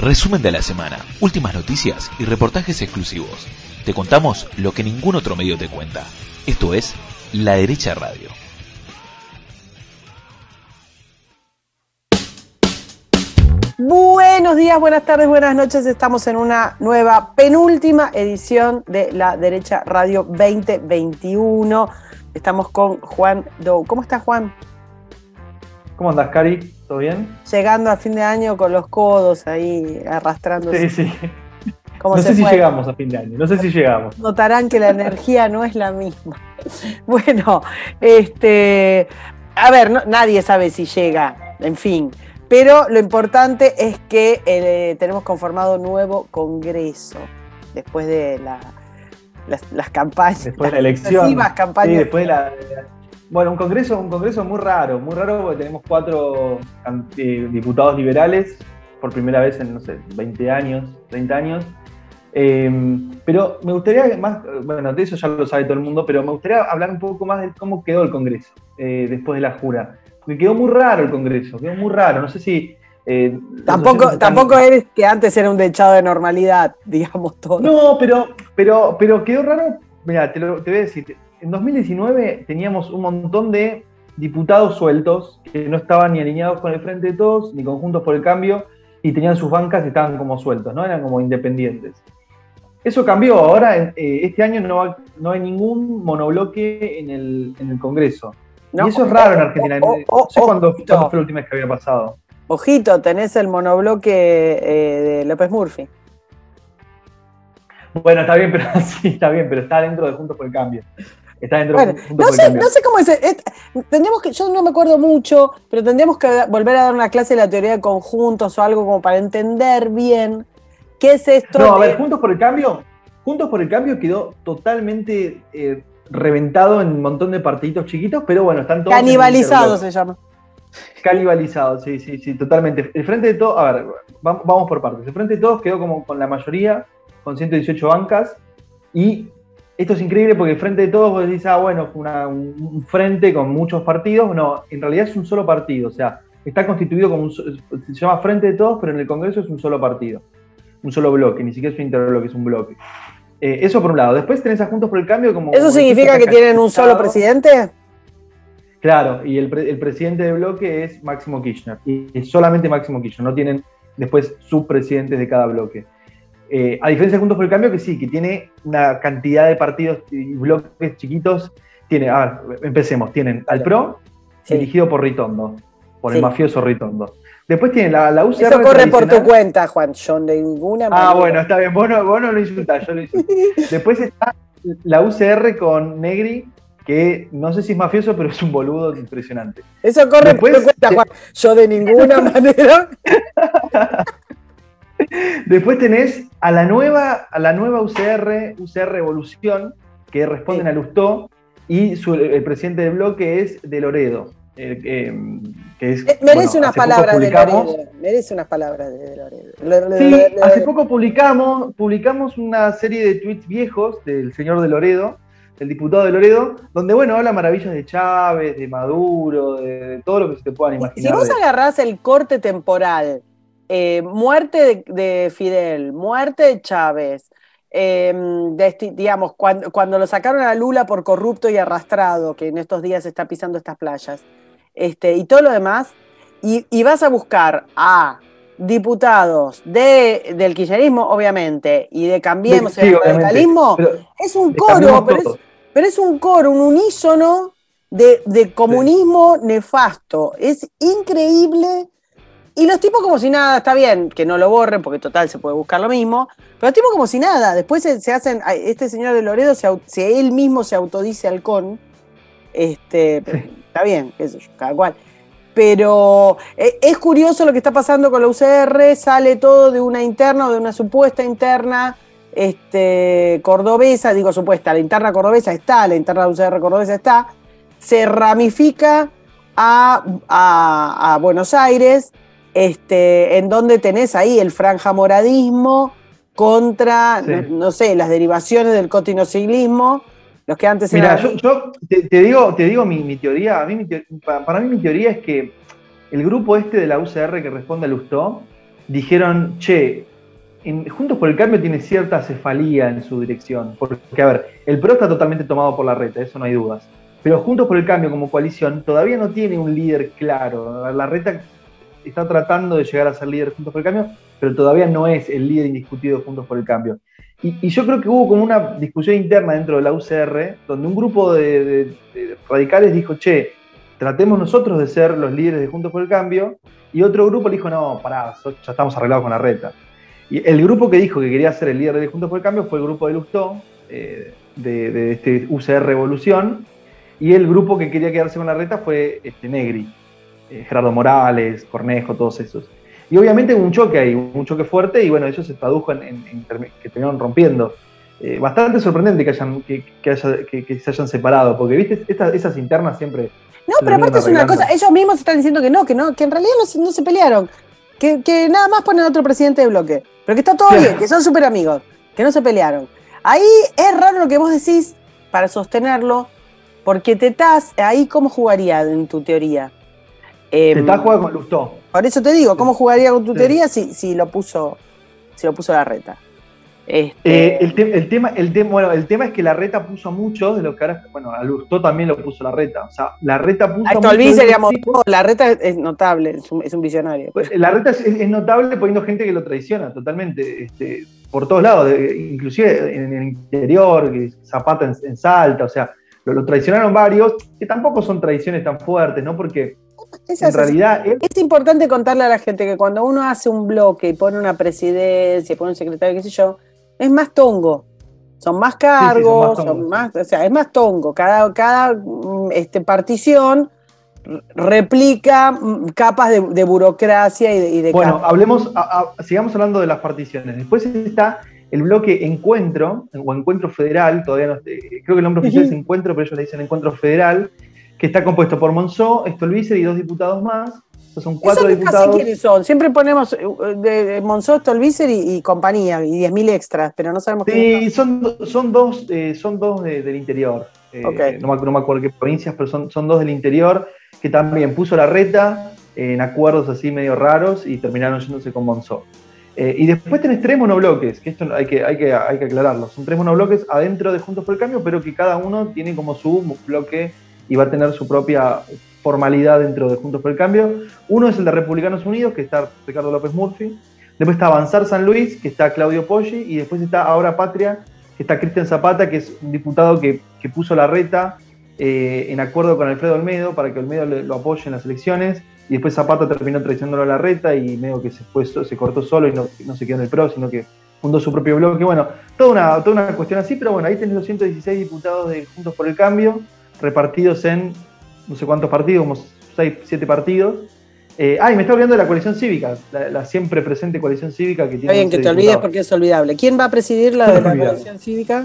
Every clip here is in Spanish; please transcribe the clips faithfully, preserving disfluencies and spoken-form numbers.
Resumen de la semana, últimas noticias y reportajes exclusivos. Te contamos lo que ningún otro medio te cuenta. Esto es La Derecha Radio. Buenos días, buenas tardes, buenas noches. Estamos en una nueva, penúltima edición de La Derecha Radio veinte veintiuno. Estamos con Juan Dou. ¿Cómo estás, Juan? ¿Cómo andás, Cari? ¿Todo bien? Llegando a fin de año con los codos ahí arrastrándose. Sí, sí. No sé si puede? llegamos a fin de año, no sé si llegamos. Notarán que la energía no es la misma. Bueno, este, a ver, no, nadie sabe si llega, en fin. Pero lo importante es que eh, tenemos conformado un nuevo Congreso después de la, las, las campañas. Después de la elección. Campañas. Sí, después de la, bueno, un congreso, un congreso muy raro, muy raro porque tenemos cuatro eh, diputados liberales por primera vez en, no sé, veinte años, treinta años. Eh, pero me gustaría más, bueno, de eso ya lo sabe todo el mundo, pero me gustaría hablar un poco más de cómo quedó el Congreso eh, después de la jura. Me quedó muy raro el Congreso, quedó muy raro, no sé si... Eh, tampoco tampoco están... eres que antes era un dechado de normalidad, digamos todo. No, pero, pero, pero quedó raro, mira, te, lo, te voy a decir, en dos mil diecinueve teníamos un montón de diputados sueltos que no estaban ni alineados con el Frente de Todos, ni con Juntos por el Cambio, y tenían sus bancas y estaban como sueltos, ¿no? Eran como independientes. Eso cambió, ahora eh, este año no, no hay ningún monobloque en el, en el Congreso. No, y eso es raro en Argentina. Oh, oh, no sé oh, cuándo, cuándo fue la última vez que había pasado. Ojito, tenés el monobloque eh, de López Murphy. Bueno, está bien, pero sí, está bien, pero está dentro de Juntos por el Cambio. Está dentro bueno, de Juntos no por sé, el Cambio. No sé cómo es. es tendríamos que, yo no me acuerdo mucho, pero tendríamos que volver a dar una clase de la teoría de conjuntos o algo como para entender bien qué es esto. No, de... a ver, Juntos por el Cambio, Juntos por el Cambio quedó totalmente eh, reventado en un montón de partiditos chiquitos, pero bueno, están todos... Canibalizado se llama. Canibalizado, sí, sí, sí, totalmente. El Frente de Todos, a ver, vamos por partes. El Frente de Todos quedó como con la mayoría, con ciento dieciocho bancas, y esto es increíble porque el Frente de Todos, vos decís, ah, bueno, una, un, un frente con muchos partidos. No, en realidad es un solo partido, o sea, está constituido como un, se llama Frente de Todos, pero en el Congreso es un solo partido, un solo bloque, ni siquiera es un interbloque, es un bloque. Eh, eso por un lado. Después tenés a Juntos por el Cambio como... ¿Eso significa que tienen un solo presidente? Claro, y el, pre el presidente de bloque es Máximo Kirchner, y es solamente Máximo Kirchner, no tienen después subpresidentes de cada bloque. Eh, a diferencia de Juntos por el Cambio, que sí, que tiene una cantidad de partidos y bloques chiquitos. Tiene, a ver, empecemos, tienen al PRO, sí, dirigido por Ritondo, por sí, el mafioso Ritondo. Después tienen la, la U C R. Eso corre por tu cuenta, Juan, yo de ninguna manera. Ah, bueno, está bien, vos no, vos no lo insultás, yo lo insulto. Después está la U C R con Negri, que no sé si es mafioso, pero es un boludo impresionante. Eso corre Después, por tu cuenta, Juan, yo de ninguna manera. Después tenés a la nueva, a la nueva U C R, U C R Evolución, que responden sí, a Lustó, y su, el presidente del bloque es de Loredo. Eh, eh, que es, eh, merece bueno, unas palabras de Loredo. Merece unas palabras de Loredo. Loredo. Sí, Loredo. Hace poco publicamos, publicamos una serie de tweets viejos del señor de Loredo, el diputado de Loredo, donde, bueno, habla maravillas de Chávez, de Maduro, de, de todo lo que se te puedan imaginar. Si vos de... agarrás el corte temporal, eh, muerte de, de Fidel, muerte de Chávez, eh, de, digamos, cuando, cuando lo sacaron a Lula por corrupto y arrastrado, que en estos días está pisando estas playas, este, y todo lo demás, y, y vas a buscar a diputados de, del kirchnerismo, obviamente, y de Cambiemos, sí, el radicalismo, es un coro, pero es, pero es un coro, un unísono de, de comunismo sí, nefasto. Es increíble. Y los tipos como si nada, está bien que no lo borren, porque total se puede buscar lo mismo, pero los tipos como si nada. Después se, se hacen, este señor de Loredo, se, si él mismo se autodice halcón, este, sí, está bien, qué sé yo, cada cual. Pero es curioso lo que está pasando con la U C R, sale todo de una interna o de una supuesta interna este, cordobesa, digo supuesta, la interna cordobesa está, la interna de la U C R cordobesa está, se ramifica a, a, a Buenos Aires, este, en donde tenés ahí el franjamoradismo contra, sí, no, no sé, las derivaciones del cotinociclismo. Los que antes Mira, eran... yo, yo te, te digo, te digo mi, mi teoría. A mí, mi teoría, para mí mi teoría es que el grupo este de la U C R que responde a Lustó dijeron, che, en Juntos por el Cambio tiene cierta cefalía en su dirección, porque, a ver, el P R O está totalmente tomado por Larreta, eso no hay dudas, pero Juntos por el Cambio como coalición todavía no tiene un líder claro. Larreta está tratando de llegar a ser líder de Juntos por el Cambio, pero todavía no es el líder indiscutido de Juntos por el Cambio. Y, y yo creo que hubo como una discusión interna dentro de la U C R, donde un grupo de, de, de radicales dijo, che, tratemos nosotros de ser los líderes de Juntos por el Cambio, y otro grupo le dijo, no, pará, ya estamos arreglados con Larreta. Y el grupo que dijo que quería ser el líder de Juntos por el Cambio fue el grupo de Lustó, eh, de, de este U C R Revolución, y el grupo que quería quedarse con Larreta fue este, Negri, eh, Gerardo Morales, Cornejo, todos esos. Y obviamente hubo un choque ahí, un choque fuerte, y bueno, eso se tradujo en, en, en que terminaron rompiendo. Eh, bastante sorprendente que, hayan, que, que, haya, que, que se hayan separado, porque viste, estas, esas internas siempre... No, pero aparte es una cosa, ellos mismos están diciendo que no, que no, que en realidad no, no se pelearon, que, que nada más ponen otro presidente de bloque, pero que está todo bien, que son súper amigos, que no se pelearon. Ahí es raro lo que vos decís para sostenerlo, porque Tetaz, ahí ¿cómo jugaría en tu teoría? Eh, Tetaz juega con Lustó. Por eso te digo, ¿cómo jugaría con tu sí. teoría si, si lo puso si lo puso Larreta? Este... Eh, el, te, el, tema, el, tema, bueno, el tema es que Larreta puso a muchos de los que ahora, bueno, a Lustó también lo puso Larreta. O sea, Larreta puso a muchos. Digamos, Larreta es notable, es un, es un visionario. Pues, Larreta es, es notable poniendo gente que lo traiciona totalmente, este, por todos lados, de, inclusive en el interior, Zapata en, en Salta, o sea, lo, lo traicionaron varios, que tampoco son traiciones tan fuertes, ¿no? Porque es en realidad... Es, es importante contarle a la gente que cuando uno hace un bloque y pone una presidencia, pone un secretario, qué sé yo, es más tongo. Son más cargos, sí, sí, son, más son más, o sea, es más tongo. Cada, cada este, partición replica capas de, de burocracia y de, y de Bueno, capas. hablemos, a, a, sigamos hablando de las particiones. Después está el bloque Encuentro, o Encuentro Federal, todavía no, creo que el nombre oficial es Encuentro, pero ellos le dicen Encuentro Federal, que está compuesto por Monzó, Stolbizer y dos diputados más. Entonces son cuatro ¿Eso diputados. Casi quiénes son? Siempre ponemos de, de Monzó, Stolbizer y, y compañía, y diez mil extras, pero no sabemos sí, quiénes son. Sí, son, son dos, eh, son dos de, del interior. Eh, okay. no, me, no me acuerdo qué provincias, pero son, son dos del interior, que también puso Larreta eh, en acuerdos así medio raros y terminaron yéndose con Monzó. Eh, y después tenés tres monobloques, que esto hay que, hay, que, hay que aclararlo. Son tres monobloques adentro de Juntos por el Cambio, pero que cada uno tiene como su bloque y va a tener su propia formalidad dentro de Juntos por el Cambio. Uno es el de Republicanos Unidos, que está Ricardo López Murphy. Después está Avanzar San Luis, que está Claudio Poggi. Y después está Ahora Patria, que está Cristian Zapata, que es un diputado que, que puso Larreta eh, en acuerdo con Alfredo Olmedo, para que Olmedo le, lo apoye en las elecciones. Y después Zapata terminó traicionándolo a Larreta y medio que se, fue, se cortó solo y no, no se quedó en el P R O, sino que fundó su propio bloque. Bueno, toda una, toda una cuestión así, pero bueno, ahí tenés los ciento dieciséis diputados de Juntos por el Cambio, repartidos en no sé cuántos partidos, como seis, siete partidos. Eh, ah, y me está olvidando de la coalición cívica, la, la siempre presente coalición cívica que tiene. Está bien que te diputados. Olvides porque es olvidable. ¿Quién va a presidir la de la coalición cívica?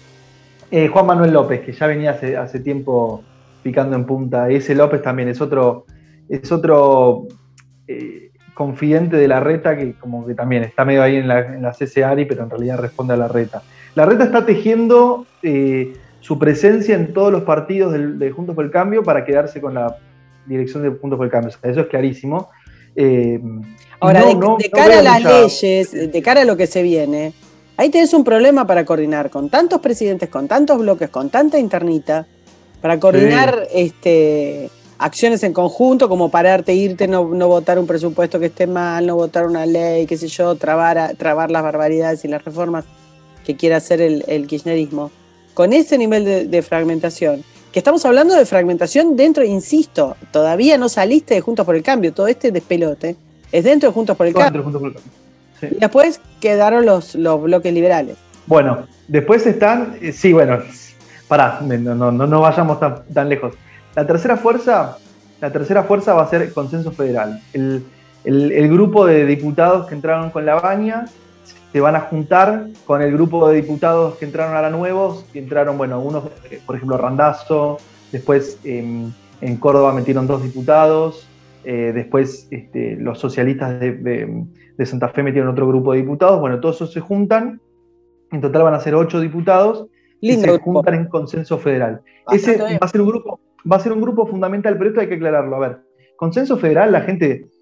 Eh, Juan Manuel López, que ya venía hace, hace tiempo picando en punta. Ese López también es otro, es otro eh, confidente de Larreta, que como que también está medio ahí en la, en la C C A R I, pero en realidad responde a Larreta. Larreta está tejiendo eh, su presencia en todos los partidos de, de Juntos por el Cambio para quedarse con la dirección de Juntos por el Cambio. O sea, eso es clarísimo. Eh, Ahora, no, de, no, de cara no a las mucha... leyes, de cara a lo que se viene, ahí tenés un problema para coordinar con tantos presidentes, con tantos bloques, con tanta internita, para coordinar sí. este, acciones en conjunto, como pararte, irte, no, no votar un presupuesto que esté mal, no votar una ley, qué sé yo, trabar, a, trabar las barbaridades y las reformas que quiera hacer el, el kirchnerismo. Con ese nivel de, de fragmentación, que estamos hablando de fragmentación dentro, insisto, todavía no saliste de Juntos por el Cambio, todo este despelote es dentro de Juntos por el Cambio. Juntos por el Cambio. Sí. Y después quedaron los, los bloques liberales. Bueno, después están, eh, sí, bueno, pará, no, no, no, no vayamos tan, tan lejos. La tercera fuerza, la tercera fuerza va a ser Consenso Federal. El, el, el grupo de diputados que entraron con la baña se van a juntar con el grupo de diputados que entraron ahora nuevos, que entraron, bueno, unos, por ejemplo, Randazzo, después eh, en Córdoba metieron dos diputados, eh, después este, los socialistas de, de, de Santa Fe metieron otro grupo de diputados, bueno, todos esos se juntan, en total van a ser ocho diputados, Lindo que se grupo. juntan en Consenso Federal. Bastante Ese bien. va a ser un grupo, va a ser un grupo fundamental, pero esto hay que aclararlo. A ver, Consenso Federal, la gente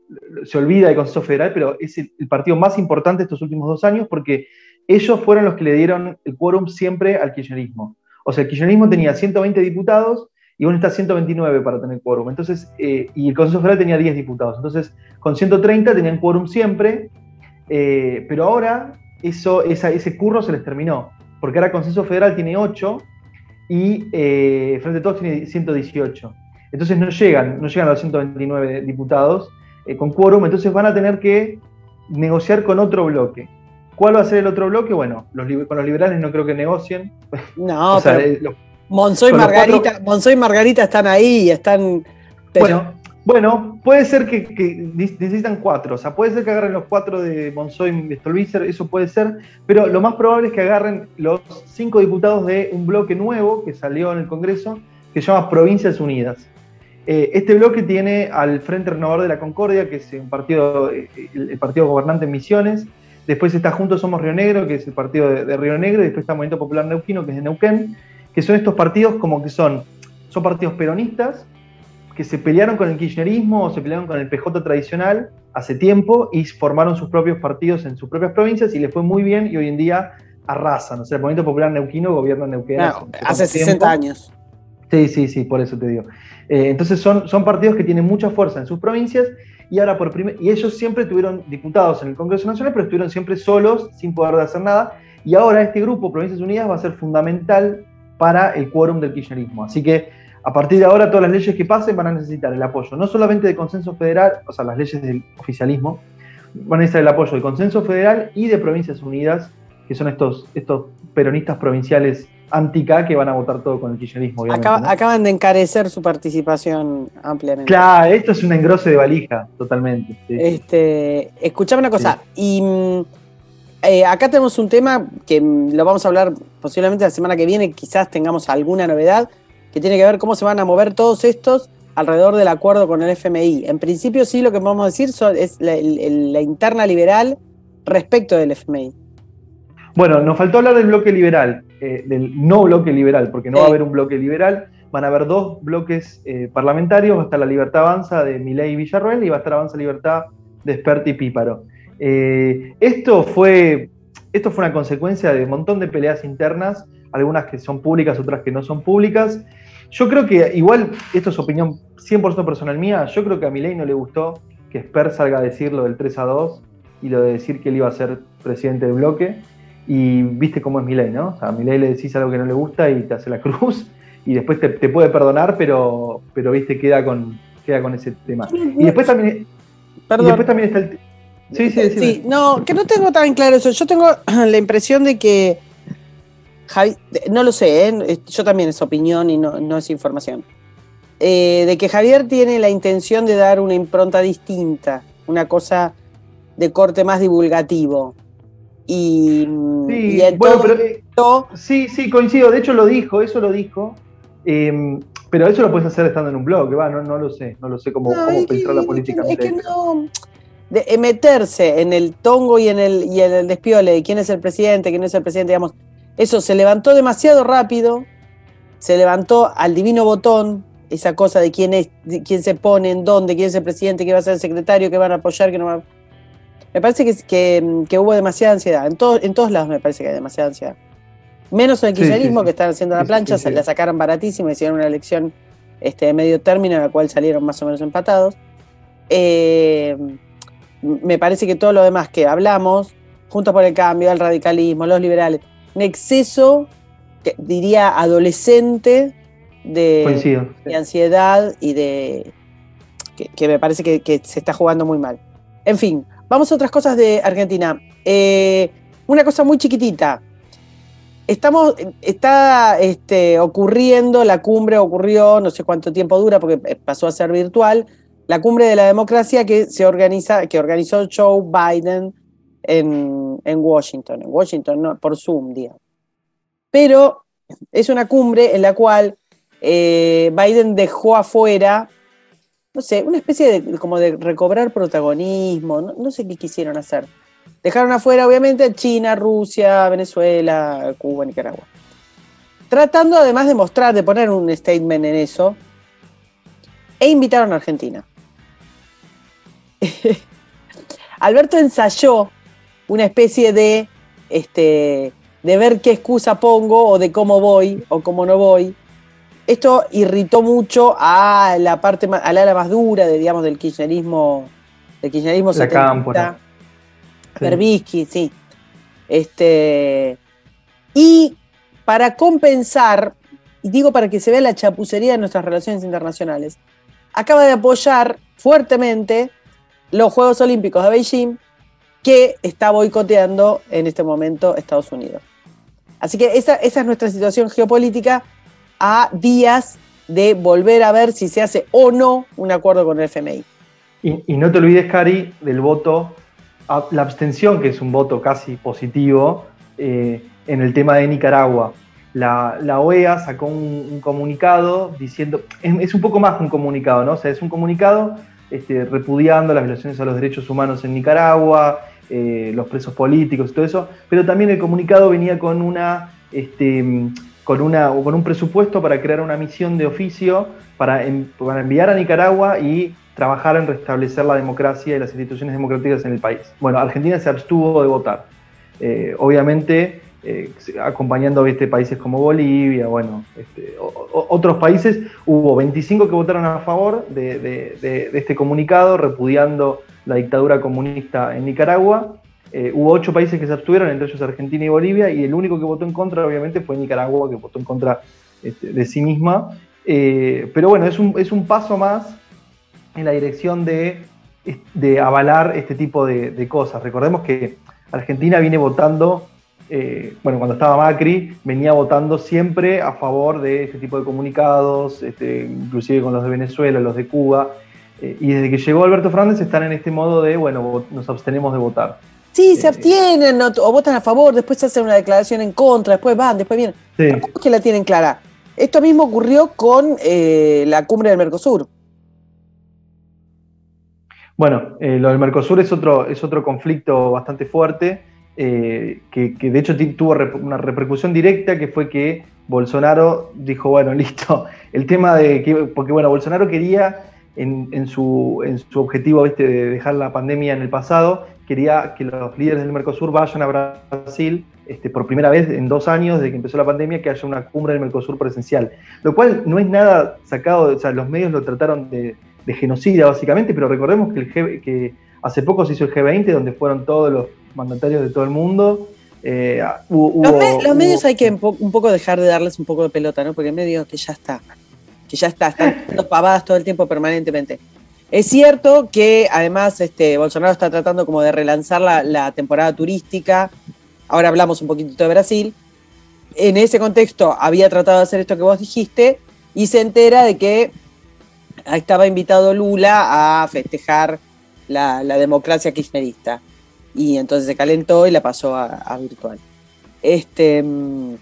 se olvida del Consejo Federal, pero es el, el partido más importante estos últimos dos años porque ellos fueron los que le dieron el quórum siempre al kirchnerismo. O sea, el kirchnerismo tenía ciento veinte diputados y vos necesitas ciento veintinueve para tener quórum. Entonces, eh, y el Consejo Federal tenía diez diputados. Entonces, con ciento treinta tenían quórum siempre, eh, pero ahora eso, esa, ese curro se les terminó, porque ahora el Consejo Federal tiene ocho y eh, Frente de Todos tiene ciento dieciocho. Entonces no llegan, no llegan a los ciento veintinueve diputados eh, con quórum, entonces van a tener que negociar con otro bloque. ¿Cuál va a ser el otro bloque? Bueno, los, con los liberales no creo que negocien. No, o sea, pero eh, los, Monzó y Margarita, cuatro... Monzó y Margarita están ahí y están... Pero... Bueno, bueno, puede ser que, que necesitan cuatro, o sea, puede ser que agarren los cuatro de Monzó y Stolbizer, eso puede ser, pero lo más probable es que agarren los cinco diputados de un bloque nuevo que salió en el Congreso, que se llama Provincias Unidas. Eh, este bloque tiene al Frente Renovador de la Concordia, que es un partido, el, el partido gobernante en Misiones. Después está Juntos Somos Río Negro, que es el partido de, de Río Negro. Y después está Movimiento Popular Neuquino, que es de Neuquén. Que son estos partidos como que son, son partidos peronistas que se pelearon con el kirchnerismo o se pelearon con el P J tradicional hace tiempo y formaron sus propios partidos en sus propias provincias y les fue muy bien y hoy en día arrasan. O sea, el Movimiento Popular Neuquino gobierna Neuquén. No, hace, hace sesenta años. Sí, sí, sí, por eso te digo. Eh, entonces son, son partidos que tienen mucha fuerza en sus provincias y ahora por primer, y ellos siempre tuvieron diputados en el Congreso Nacional, pero estuvieron siempre solos, sin poder hacer nada, y ahora este grupo, Provincias Unidas, va a ser fundamental para el quórum del kirchnerismo. Así que a partir de ahora todas las leyes que pasen van a necesitar el apoyo, no solamente del consenso federal, o sea, las leyes del oficialismo, van a necesitar el apoyo del consenso federal y de Provincias Unidas, que son estos, estos peronistas provinciales anti-K que van a votar todo con el kirchnerismo, obviamente. Acaba, ¿no? Acaban de encarecer su participación ampliamente. Claro, esto es un engrose de valija, totalmente. Sí. Este, escuchame una cosa, sí. y eh, acá tenemos un tema que lo vamos a hablar posiblemente la semana que viene, quizás tengamos alguna novedad, que tiene que ver cómo se van a mover todos estos alrededor del acuerdo con el F M I. En principio sí, lo que vamos a decir son, es la, el, la interna liberal respecto del F M I. Bueno, nos faltó hablar del bloque liberal, eh, del no bloque liberal, porque no sí. va a haber un bloque liberal, van a haber dos bloques eh, parlamentarios, va a estar la Libertad Avanza de Milei y Villarroel y va a estar Avanza Libertad de Spert y Píparo. Eh, esto, fue, esto fue una consecuencia de un montón de peleas internas, algunas que son públicas, otras que no son públicas. Yo creo que, igual, esto es opinión cien por ciento personal mía, yo creo que a Milei no le gustó que Spert salga a decir lo del tres a dos y lo de decir que él iba a ser presidente del bloque. Y viste cómo es Milei, ¿no? O sea, a Milei le decís algo que no le gusta y te hace la cruz y después te, te puede perdonar, pero, pero viste, queda con, queda con ese tema. Y después también, Perdón. Y después también está el... Sí, sí, sí, no, que no tengo tan claro eso. Yo tengo la impresión de que Javi, no lo sé, ¿eh? Yo también es opinión y no, no es información. Eh, de que Javier tiene la intención de dar una impronta distinta, una cosa de corte más divulgativo. Y, sí, y bueno, pero eh, sí, sí, coincido, de hecho lo dijo, eso lo dijo, eh, pero eso lo puedes hacer estando en un blog, va, no, no lo sé, no lo sé cómo, no, cómo filtrarla políticamente. Es que no, de, meterse en el tongo y en el, y en el despiole de quién es el presidente, quién no es el presidente, digamos, eso se levantó demasiado rápido, se levantó al divino botón, esa cosa de quién es, de quién se pone, en dónde, quién es el presidente, quién va a ser el secretario, qué van a apoyar, qué no van a... Me parece que, que, que hubo demasiada ansiedad. En, todo, en todos lados me parece que hay demasiada ansiedad. Menos en el kirchnerismo, sí, sí, sí. que están haciendo la plancha, sí, sí, sí. se la sacaron baratísimo, hicieron una elección este, de medio término, en la cual salieron más o menos empatados. Eh, me parece que todo lo demás que hablamos, Juntos por el Cambio, el radicalismo, los liberales, un exceso, que, diría, adolescente de, de ansiedad y de... que, que me parece que, que se está jugando muy mal. En fin, vamos a otras cosas de Argentina. Eh, una cosa muy chiquitita. Estamos, está este, ocurriendo, la cumbre ocurrió, no sé cuánto tiempo dura porque pasó a ser virtual, la cumbre de la democracia que se organiza, que organizó Joe Biden en, en Washington, en Washington, no, por Zoom, digamos. Pero es una cumbre en la cual eh, Biden dejó afuera, no sé, una especie de como de recobrar protagonismo, no, no sé qué quisieron hacer. Dejaron afuera, obviamente, China, Rusia, Venezuela, Cuba, Nicaragua. Tratando además de mostrar, de poner un statement en eso, e invitaron a Argentina. Alberto ensayó una especie de, este, de ver qué excusa pongo o de cómo voy o cómo no voy. Esto irritó mucho a la parte, al ala más dura de, digamos, del kirchnerismo, del kirchnerismo La Cámpora. Berbisky, sí. sí. Este, y para compensar, y digo para que se vea la chapucería de nuestras relaciones internacionales, acaba de apoyar fuertemente los Juegos Olímpicos de Beijing, que está boicoteando en este momento Estados Unidos. Así que esa, esa es nuestra situación geopolítica a días de volver a ver si se hace o no un acuerdo con el F M I. Y, y no te olvides, Cari, del voto, a, la abstención, que es un voto casi positivo, eh, en el tema de Nicaragua. La, la O E A sacó un, un comunicado diciendo, es, es un poco más que un comunicado, ¿no? O sea, es un comunicado este, repudiando las violaciones a los derechos humanos en Nicaragua, eh, los presos políticos y todo eso, pero también el comunicado venía con una... Este, Con, una, con un presupuesto para crear una misión de oficio para, en, para enviar a Nicaragua y trabajar en restablecer la democracia y las instituciones democráticas en el país. Bueno, Argentina se abstuvo de votar. Eh, obviamente, eh, acompañando ¿viste? países como Bolivia, bueno, este, o, o, otros países, hubo veinticinco que votaron a favor de, de, de, de este comunicado, repudiando la dictadura comunista en Nicaragua. Eh, hubo ocho países que se abstuvieron, entre ellos Argentina y Bolivia, y el único que votó en contra, obviamente, fue Nicaragua, que votó en contra este, de sí misma. Eh, pero bueno, es un, es un paso más en la dirección de, de avalar este tipo de, de cosas. Recordemos que Argentina viene votando, eh, bueno, cuando estaba Macri, venía votando siempre a favor de este tipo de comunicados, este, inclusive con los de Venezuela, los de Cuba, eh, y desde que llegó Alberto Fernández están en este modo de, bueno, nos abstenemos de votar. Sí, se abstienen no, o votan a favor, después se hacen una declaración en contra, después van, después vienen. Sí. Tampoco es que la tienen clara. Esto mismo ocurrió con eh, la cumbre del Mercosur. Bueno, eh, lo del Mercosur es otro, es otro conflicto bastante fuerte, eh, que, que de hecho tuvo rep una repercusión directa, que fue que Bolsonaro dijo, bueno, listo, el tema de que, porque bueno, Bolsonaro quería, en, en, su, en su objetivo ¿viste? de dejar la pandemia en el pasado, quería que los líderes del Mercosur vayan a Brasil este, por primera vez en dos años desde que empezó la pandemia, que haya una cumbre del Mercosur presencial. Lo cual no es nada sacado, o sea, los medios lo trataron de, de genocida básicamente, pero recordemos que, el G, que hace poco se hizo el G veinte, donde fueron todos los mandatarios de todo el mundo. Eh, hubo, los, me, los hubo, medios hay que un poco dejar de darles un poco de pelota, ¿no? Porque el medio que ya está, que ya está, están haciendo pavadas todo el tiempo permanentemente. Es cierto que además este, Bolsonaro está tratando como de relanzar la, la temporada turística. Ahora hablamos un poquitito de Brasil. En ese contexto había tratado de hacer esto que vos dijiste y se entera de que estaba invitado Lula a festejar la, la democracia kirchnerista. Y entonces se calentó y la pasó a, a virtual. Este, en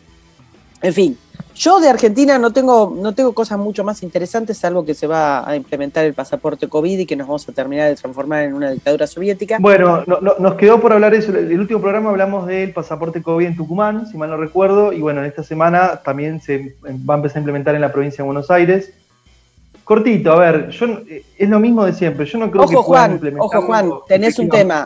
fin. Yo de Argentina no tengo, no tengo cosas mucho más interesantes, salvo que se va a implementar el pasaporte COVID y que nos vamos a terminar de transformar en una dictadura soviética. Bueno, no, no, nos quedó por hablar eso. El último programa hablamos del pasaporte COVID en Tucumán, si mal no recuerdo, y bueno, en esta semana también se va a empezar a implementar en la provincia de Buenos Aires. Cortito, a ver, yo es lo mismo de siempre. Yo no creo ojo, que puedan Juan, implementar. Ojo, Juan, tenés un tema.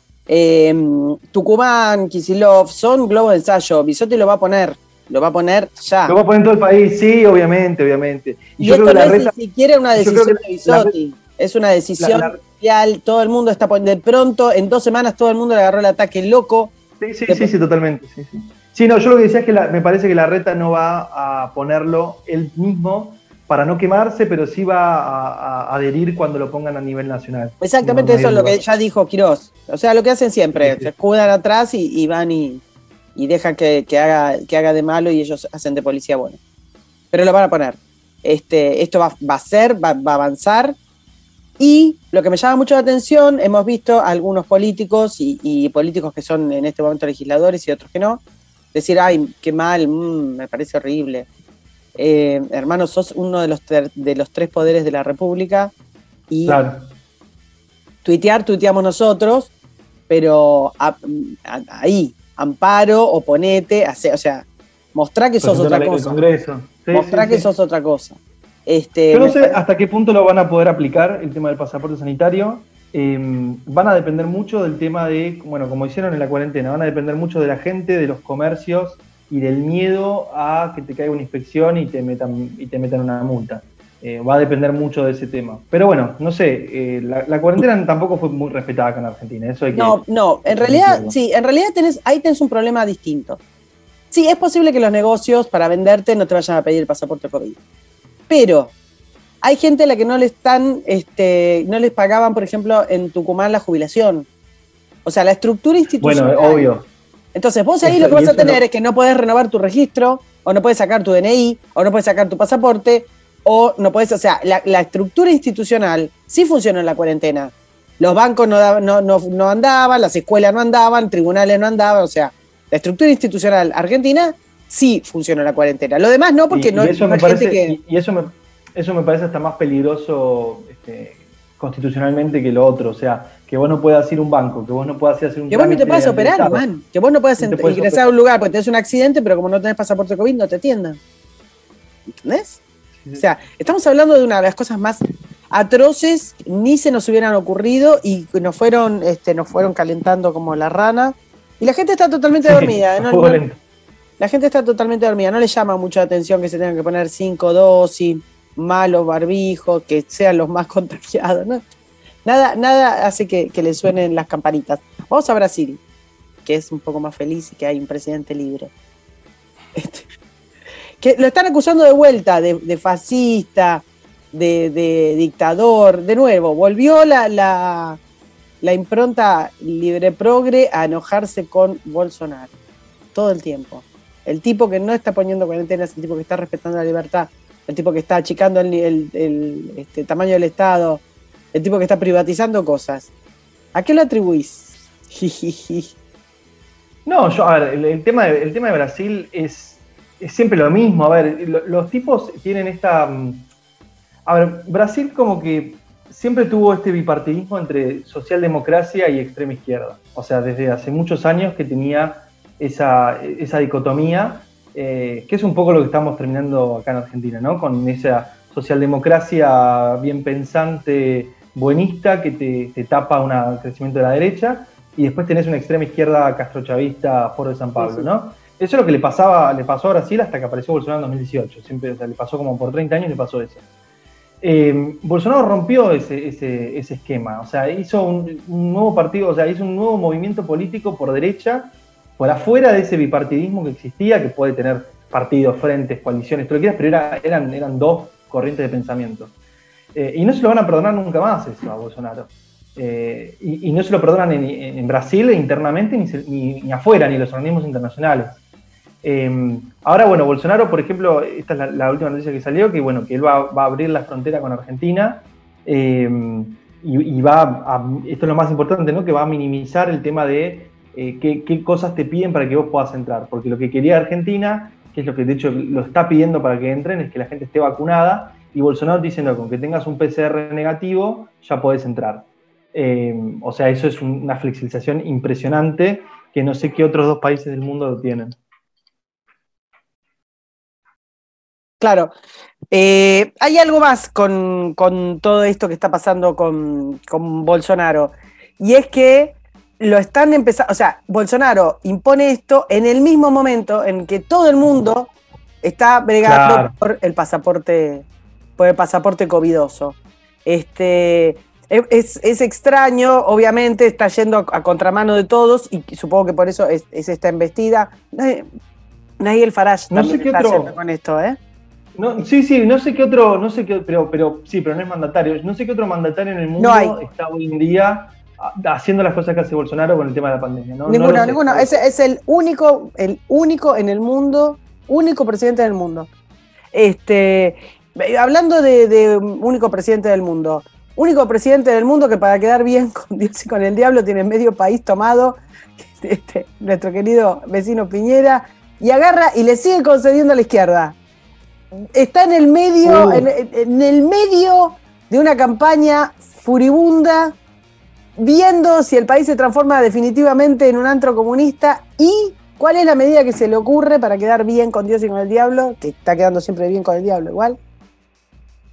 Eh, Tucumán, Kicillof, son globos de ensayo. Bisotti lo va a poner. Lo va a poner ya. Lo va a poner en todo el país, sí, obviamente, obviamente. Y, y esto no es reta, ni siquiera una decisión de Bisotti, la, es una decisión la, la, mundial, todo el mundo está poniendo, de pronto, en dos semanas todo el mundo le agarró el ataque loco. Sí, sí, sí, sí, totalmente. Sí, sí. sí, no, yo lo que decía es que la, me parece que la reta no va a ponerlo él mismo para no quemarse, pero sí va a, a adherir cuando lo pongan a nivel nacional. Exactamente, no, no eso es lo que ya dijo Quirós. O sea, lo que hacen siempre, sí, sí. se escudan atrás y, y van y... y dejan que, que, haga, que haga de malo y ellos hacen de policía bueno. Pero lo van a poner. Este, esto va, va a ser, va, va a avanzar. Y lo que me llama mucho la atención, hemos visto a algunos políticos y, y políticos que son en este momento legisladores y otros que no, decir, ay, qué mal, mmm, me parece horrible. Eh, hermano, sos uno de los, ter, de los tres poderes de la República y claro. tuitear, tuiteamos nosotros, pero a, a, ahí, amparo, oponete, hace, o sea, mostrá que sos otra cosa. Congreso. Sí, mostrá sí, que sí. sos otra cosa. Este, Yo no sé hasta qué punto lo van a poder aplicar el tema del pasaporte sanitario. eh, van a depender mucho del tema de, bueno, como hicieron en la cuarentena, van a depender mucho de la gente, de los comercios y del miedo a que te caiga una inspección y te metan, y te metan una multa. Eh, va a depender mucho de ese tema. Pero bueno, no sé, eh, la, la cuarentena tampoco fue muy respetada acá en Argentina. Eso hay que, no, no, en realidad, sí, en realidad tenés, ahí tenés un problema distinto. Sí, es posible que los negocios para venderte no te vayan a pedir el pasaporte COVID. Pero hay gente a la que no le están, este, no les pagaban, por ejemplo, en Tucumán la jubilación. O sea, la estructura institucional. Bueno, obvio. Entonces, vos ahí eso, lo que vas a tener no... es que no podés renovar tu registro, o no podés sacar tu D N I, o no podés sacar tu pasaporte, o no podés, o sea, la, la estructura institucional sí funcionó en la cuarentena. Los bancos no, no, no, no andaban, las escuelas no andaban, tribunales no andaban, o sea, la estructura institucional argentina sí funcionó en la cuarentena. Lo demás no, porque y, no, y eso no me hay parece, gente que... y, y eso me, eso me parece hasta más peligroso este, constitucionalmente que lo otro. O sea, que vos no puedas ir a un banco, que vos no puedas hacer un Que vos no te puedas operar, man. Que vos no puedas no ingresar operar. a un lugar porque tenés un accidente, pero como no tenés pasaporte COVID, no te atiendan. ¿Entendés? Sí, sí. O sea, estamos hablando de una de las cosas más atroces, ni se nos hubieran ocurrido y nos fueron, este, nos fueron calentando como la rana. Y la gente está totalmente sí, dormida. ¿no? No, la gente está totalmente dormida. No le llama mucha atención que se tengan que poner cinco dosis, malos barbijos, que sean los más contagiados, ¿no? Nada, nada hace que, que le suenen las campanitas. Vamos a Brasil, que es un poco más feliz y que hay un presidente libre. Este, que lo están acusando de vuelta, de, de fascista, de, de dictador. De nuevo, volvió la, la, la impronta libre progre a enojarse con Bolsonaro. Todo el tiempo. El tipo que no está poniendo cuarentenas, el tipo que está respetando la libertad, el tipo que está achicando el, el, el este, tamaño del Estado, el tipo que está privatizando cosas. ¿A qué lo atribuís? No, yo, a ver, el, el, tema, de, el tema de Brasil es, es siempre lo mismo. A ver, lo, los tipos tienen esta... A ver, Brasil como que siempre tuvo este bipartidismo entre socialdemocracia y extrema izquierda. O sea, desde hace muchos años que tenía esa, esa dicotomía, eh, que es un poco lo que estamos terminando acá en Argentina, ¿no? Con esa socialdemocracia bien pensante, buenista, que te, te tapa un crecimiento de la derecha, y después tenés una extrema izquierda castrochavista, Foro de San Pablo, ¿no? Eso es lo que le pasaba, le pasó a Brasil hasta que apareció Bolsonaro en dos mil dieciocho. Siempre, o sea, le pasó como por treinta años, le pasó eso. Eh, Bolsonaro rompió ese, ese, ese esquema, o sea, hizo un, un nuevo partido, o sea, hizo un nuevo movimiento político por derecha, por afuera de ese bipartidismo que existía, que puede tener partidos, frentes, coaliciones, todo lo que quieras, pero era, eran, eran dos corrientes de pensamiento. Eh, y no se lo van a perdonar nunca más eso a Bolsonaro. Eh, y, y no se lo perdonan en, en Brasil internamente ni, ni, ni afuera, ni los organismos internacionales. Eh, ahora, bueno, Bolsonaro, por ejemplo, esta es la, la última noticia que salió, que bueno, que él va, va a abrir la frontera con Argentina eh, y, y va a, esto es lo más importante, ¿no? Que va a minimizar el tema de eh, qué, qué cosas te piden para que vos puedas entrar, porque lo que quería Argentina, que es lo que de hecho lo está pidiendo para que entren, es que la gente esté vacunada, y Bolsonaro diciendo con que tengas un P C R negativo ya podés entrar. Eh, o sea, eso es un, una flexibilización impresionante que no sé qué otros dos países del mundo lo tienen. Claro. Eh, hay algo más con, con todo esto que está pasando con, con Bolsonaro, y es que lo están empezando, o sea, Bolsonaro impone esto en el mismo momento en que todo el mundo está bregando claro. por el pasaporte, por el pasaporte covidoso. Este, es, es extraño, obviamente está yendo a, a contramano de todos, y supongo que por eso es, es esta embestida. Nayel Farage no también sé qué está otro... yendo con esto, ¿eh? No, sí, sí, no sé qué otro, no sé qué, pero, pero sí, pero no es mandatario. No sé qué otro mandatario en el mundo no está hoy en día haciendo las cosas que hace Bolsonaro con el tema de la pandemia. ¿no? Ninguno, no ninguno. Es, es el único, el único en el mundo, único presidente del mundo. Este, hablando de, de único presidente del mundo, único presidente del mundo que para quedar bien con Dios y con el diablo tiene medio país tomado, este, nuestro querido vecino Piñera, y agarra y le sigue concediendo a la izquierda. Está en el medio, uh. en, en el medio de una campaña furibunda, viendo si el país se transforma definitivamente en un antro comunista y cuál es la medida que se le ocurre para quedar bien con Dios y con el diablo, que está quedando siempre bien con el diablo igual.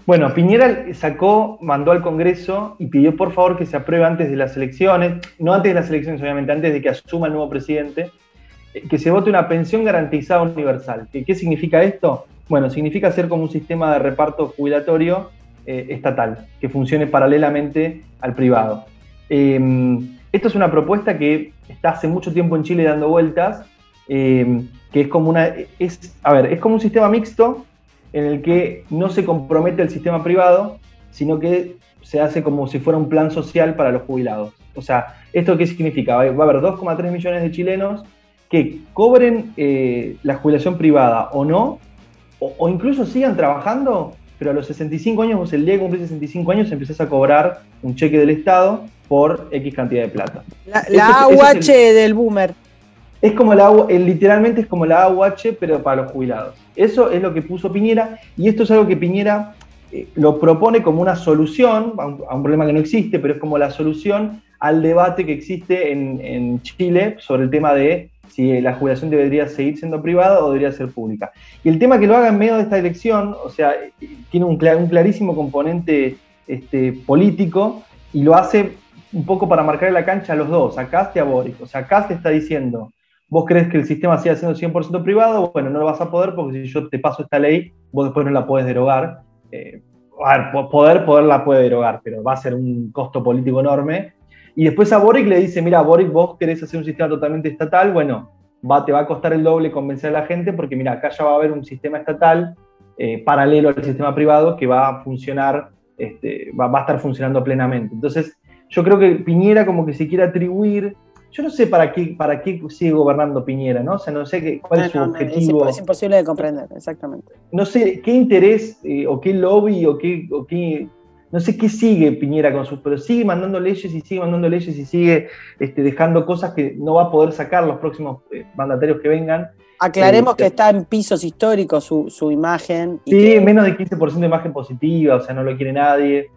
Bueno, Piñera sacó, mandó al Congreso y pidió por favor que se apruebe antes de las elecciones, no antes de las elecciones obviamente, antes de que asuma el nuevo presidente, que se vote una pensión garantizada universal. ¿Qué, qué significa esto? Bueno, significa hacer como un sistema de reparto jubilatorio eh, estatal, que funcione paralelamente al privado. Eh, esto es una propuesta que está hace mucho tiempo en Chile dando vueltas, eh, que es como una, es, a ver, es como un sistema mixto en el que no se compromete el sistema privado, sino que se hace como si fuera un plan social para los jubilados. O sea, ¿esto qué significa? Va a haber dos coma tres millones de chilenos que cobren eh, la jubilación privada o no, o, o incluso sigan trabajando, pero a los sesenta y cinco años, vos el día que cumplís sesenta y cinco años empezás a cobrar un cheque del Estado por X cantidad de plata. La, la A U H del boomer. Es como la, literalmente es como la A U H, pero para los jubilados. Eso es lo que puso Piñera, y esto es algo que Piñera eh, lo propone como una solución a un, a un problema que no existe, pero es como la solución al debate que existe en, en Chile sobre el tema de si la jubilación debería seguir siendo privada o debería ser pública. Y el tema que lo haga en medio de esta elección, o sea, tiene un, un clarísimo componente este, político, y lo hace un poco para marcar la cancha a los dos, a Kast y a Boric. O sea, Kast está diciendo: ¿vos crees que el sistema siga siendo cien por ciento privado? Bueno, no lo vas a poder porque si yo te paso esta ley, vos después no la podés derogar. Eh, a ver, poder, poder la puede derogar, pero va a ser un costo político enorme. Y después a Boric le dice: mira, Boric, vos querés hacer un sistema totalmente estatal, bueno, va, te va a costar el doble convencer a la gente porque mira, acá ya va a haber un sistema estatal eh, paralelo al sistema privado que va a funcionar, este, va, va a estar funcionando plenamente. Entonces, yo creo que Piñera como que se quiere atribuir. Yo no sé para qué, para qué sigue gobernando Piñera, ¿no? O sea, no sé qué, cuál no, es su no, objetivo. Es imposible de comprender, exactamente. No sé qué interés eh, o qué lobby o qué, o qué, no sé qué sigue Piñera con sus, pero sigue mandando leyes y sigue mandando leyes y sigue este, dejando cosas que no va a poder sacar los próximos eh, mandatarios que vengan. Aclaremos eh, que está en pisos históricos su, su imagen. Y sí, que... menos de quince por ciento de imagen positiva, o sea, no lo quiere nadie.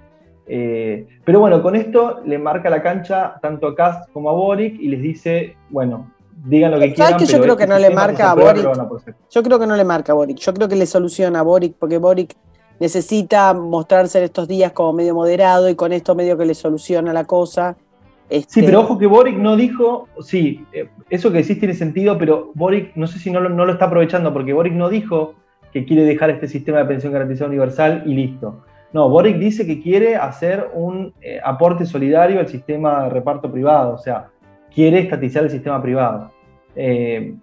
Eh, pero bueno, con esto le marca la cancha tanto a Kast como a Boric y les dice, bueno, digan lo que quieran. ¿Sabes que yo creo que no le marca a Boric? Yo creo que no le marca a Boric. Yo creo que le soluciona a Boric porque Boric necesita mostrarse en estos días como medio moderado y con esto medio que le soluciona la cosa. Este... Sí, pero ojo que Boric no dijo, sí, eso que decís tiene sentido, pero Boric no sé si no lo, no lo está aprovechando porque Boric no dijo que quiere dejar este sistema de pensión garantizada universal y listo. No, Boric dice que quiere hacer un eh, aporte solidario al sistema de reparto privado, o sea, quiere estatizar el sistema privado. Eh,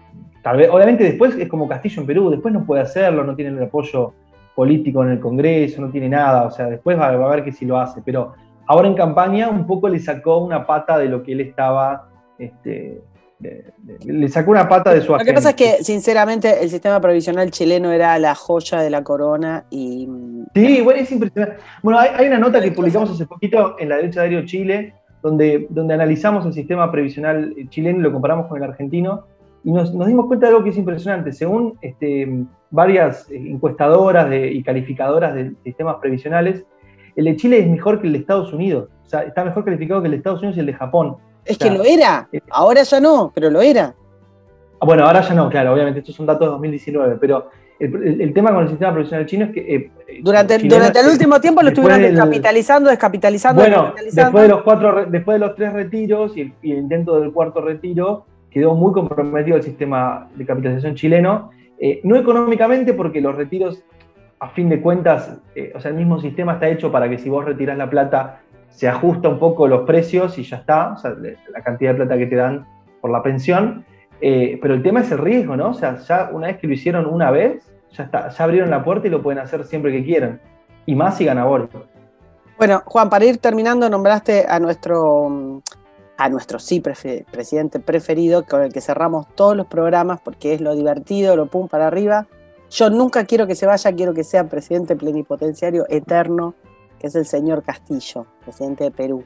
tal vez, obviamente después es como Castillo en Perú, después no puede hacerlo, no tiene el apoyo político en el Congreso, no tiene nada, o sea, después va, va a ver que si lo hace, pero ahora en campaña un poco le sacó una pata de lo que él estaba... Este, De, de, le sacó una pata de su agenda. Lo que pasa es que, sinceramente, el sistema previsional chileno era la joya de la corona y... Sí, bueno, es impresionante. Bueno, hay, hay una nota que publicamos hace poquito en La Derecha Diario Chile, donde, donde analizamos el sistema previsional chileno y lo comparamos con el argentino, y nos, nos dimos cuenta de algo que es impresionante. Según este, varias encuestadoras de, y calificadoras de sistemas previsionales, el de Chile es mejor que el de Estados Unidos. O sea, está mejor calificado que el de Estados Unidos y el de Japón. Es que lo era, ahora ya no, pero lo era. Bueno, ahora ya no, claro, obviamente estos son datos de dos mil diecinueve, pero el, el, el tema con el sistema previsional chino es que... Eh, durante, chileno, durante el último tiempo lo estuvieron del, descapitalizando, descapitalizando, bueno, descapitalizando. Después de los cuatro, después de los tres retiros y el, y el intento del cuarto retiro, quedó muy comprometido el sistema de capitalización chileno, eh, no económicamente porque los retiros, a fin de cuentas, eh, o sea, el mismo sistema está hecho para que si vos retirás la plata, se ajusta un poco los precios y ya está, o sea, la cantidad de plata que te dan por la pensión, eh, pero el tema es el riesgo, ¿no? O sea, ya una vez que lo hicieron una vez, ya está, ya abrieron la puerta y lo pueden hacer siempre que quieran, y más si gana Boric. Bueno, Juan, para ir terminando, nombraste a nuestro, a nuestro sí prefe, presidente preferido, con el que cerramos todos los programas, porque es lo divertido, lo pum para arriba. Yo nunca quiero que se vaya, quiero que sea presidente plenipotenciario eterno, que es el señor Castillo, presidente de Perú.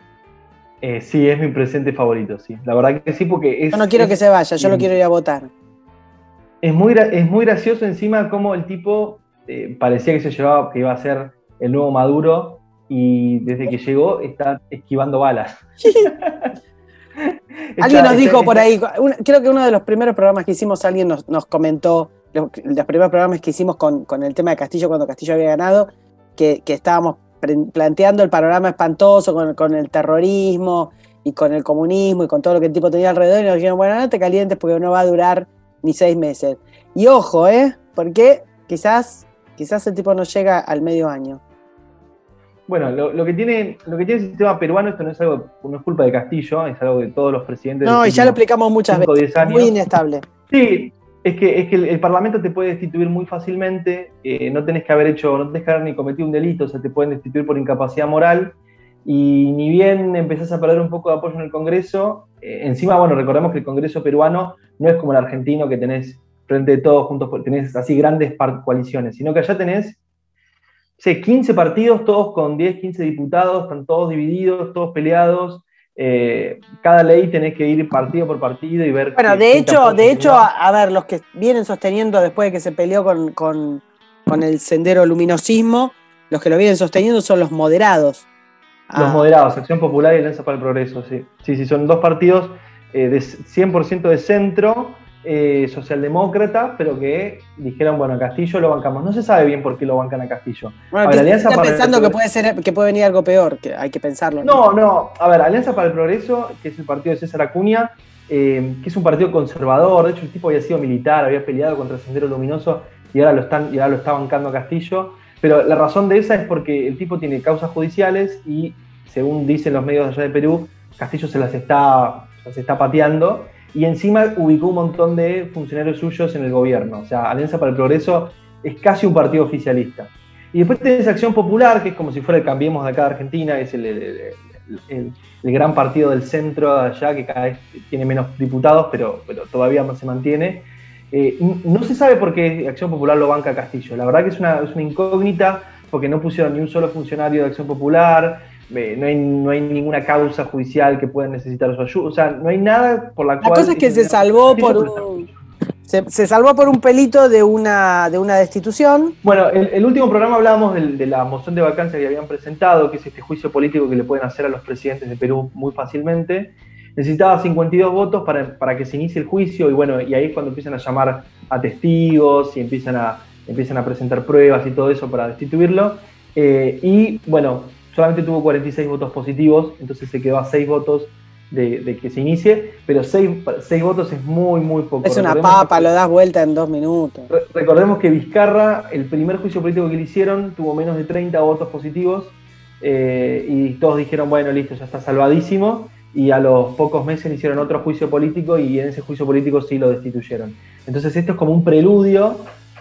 Eh, sí, es mi presidente favorito, sí. La verdad que sí, porque es... Yo no quiero es, que se vaya, yo eh, lo quiero ir a votar. Es muy, es muy gracioso encima cómo el tipo eh, parecía que se llevaba, que iba a ser el nuevo Maduro, y desde que llegó está esquivando balas. Alguien nos dijo por ahí, creo que uno de los primeros programas que hicimos, alguien nos, nos comentó, los, los primeros programas que hicimos con, con el tema de Castillo, cuando Castillo había ganado, que, que estábamos planteando el panorama espantoso con, con el terrorismo y con el comunismo y con todo lo que el tipo tenía alrededor, y nos dijeron, bueno, no te calientes porque no va a durar ni seis meses. Y ojo, ¿eh? Porque quizás, quizás el tipo no llega al medio año. Bueno, lo, lo que tiene, lo que tiene el sistema peruano, esto no es algo, no es culpa de Castillo, es algo de todos los presidentes. No, y ya lo explicamos muchas cinco, veces, es muy inestable. Sí, es que, es que el, el Parlamento te puede destituir muy fácilmente, eh, no tenés que haber hecho, no tenés que haber ni cometido un delito, o sea, te pueden destituir por incapacidad moral, y ni bien empezás a perder un poco de apoyo en el Congreso, eh, encima, bueno, recordemos que el Congreso peruano no es como el argentino que tenés frente de todos juntos, tenés así grandes coaliciones, sino que allá tenés sí, quince partidos, todos con diez, quince diputados, están todos divididos, todos peleados. Eh, cada ley tenés que ir partido por partido y ver... Bueno, de hecho, de hecho a, a ver, los que vienen sosteniendo después de que se peleó con, con, con el Sendero Luminosismo, los que lo vienen sosteniendo son los moderados. Los ah. moderados, Acción Popular y Alianza para el Progreso, sí. Sí, sí, son dos partidos eh, de cien por ciento de centro, Eh, socialdemócrata, pero que dijeron, bueno, a Castillo lo bancamos. No se sabe bien por qué lo bancan a Castillo. Bueno, a ver, Alianza está pensando el... que puede ser, que puede venir algo peor, que hay que pensarlo. No, no, a ver, Alianza para el Progreso, que es el partido de César Acuña, eh, que es un partido conservador, de hecho el tipo había sido militar, había peleado contra el Sendero Luminoso y ahora lo están, y ahora lo está bancando a Castillo, pero la razón de esa es porque el tipo tiene causas judiciales y, según dicen los medios allá de Perú, Castillo se las está, las está pateando. Y encima ubicó un montón de funcionarios suyos en el gobierno. O sea, Alianza para el Progreso es casi un partido oficialista. Y después tenés Acción Popular, que es como si fuera el Cambiemos de acá de Argentina, es el, el, el, el, el gran partido del centro de allá, que cada vez tiene menos diputados, pero, pero todavía se mantiene. Eh, no se sabe por qué Acción Popular lo banca a Castillo. La verdad que es una, es una incógnita, porque no pusieron ni un solo funcionario de Acción Popular. Eh, no, hay, no hay ninguna causa judicial que puedan necesitar su ayuda, o sea, no hay nada por la, la cual... La cosa es que se salvó por un, se, se salvó por un pelito de una, de una destitución. Bueno, el, el último programa hablábamos de, de la moción de vacancia que habían presentado, que es este juicio político que le pueden hacer a los presidentes de Perú muy fácilmente. Necesitaba cincuenta y dos votos para, para que se inicie el juicio, y bueno, y ahí es cuando empiezan a llamar a testigos y empiezan a, empiezan a presentar pruebas y todo eso para destituirlo. Eh, y bueno, solamente tuvo cuarenta y seis votos positivos, entonces se quedó a seis votos de, de que se inicie, pero seis votos es muy, muy poco. Es una papa, que, lo das vuelta en dos minutos. Re, recordemos que Vizcarra, el primer juicio político que le hicieron, tuvo menos de treinta votos positivos, eh, y todos dijeron, bueno, listo, ya está salvadísimo, y a los pocos meses le hicieron otro juicio político, y en ese juicio político sí lo destituyeron. Entonces esto es como un preludio,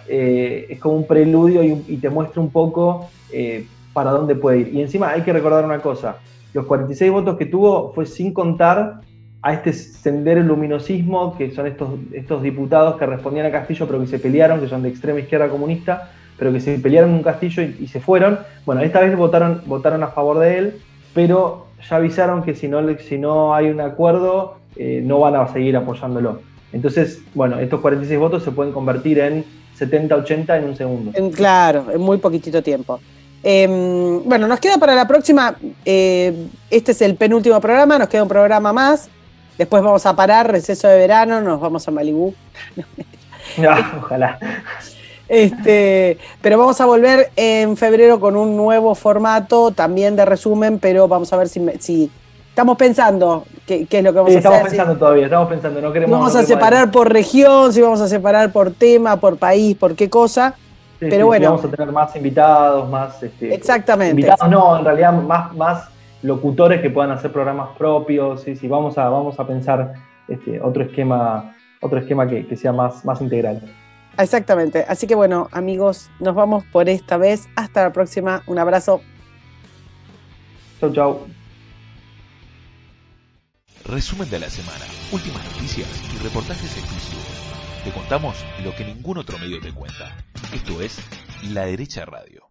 eh, es como un preludio y, y te muestra un poco... Eh, para dónde puede ir. Y encima hay que recordar una cosa, los cuarenta y seis votos que tuvo fue sin contar a este Sendero Luminosismo, que son estos, estos diputados que respondían a Castillo pero que se pelearon, que son de extrema izquierda comunista, pero que se pelearon en un Castillo y, y se fueron. Bueno, esta vez votaron, votaron a favor de él, pero ya avisaron que si no, si no hay un acuerdo, eh, no van a seguir apoyándolo. Entonces, bueno, estos cuarenta y seis votos se pueden convertir en setenta, ochenta en un segundo. En, claro, en muy poquitito tiempo. Eh, bueno, nos queda para la próxima, eh, este es el penúltimo programa, nos queda un programa más, después vamos a parar, receso de verano, nos vamos a Malibú. No, ojalá. Este, pero vamos a volver en febrero con un nuevo formato, también de resumen, pero vamos a ver si, si estamos pensando qué, qué es lo que vamos sí, a hacer. Estamos pensando si, todavía, estamos pensando, no queremos... Vamos a separar de... por región, si vamos a separar por tema, por país, por qué cosa. Sí, pero sí, bueno, vamos a tener más invitados, más... Este, exactamente. Invitados no, en realidad más, más locutores que puedan hacer programas propios, sí, sí, vamos a, vamos a pensar este, otro esquema, otro esquema que, que sea más, más integral. Exactamente, así que bueno, amigos, nos vamos por esta vez, hasta la próxima, un abrazo. Chau, chau. Resumen de la semana, últimas noticias y reportajes exclusivos. Te contamos lo que ningún otro medio te cuenta. Esto es La Derecha Radio.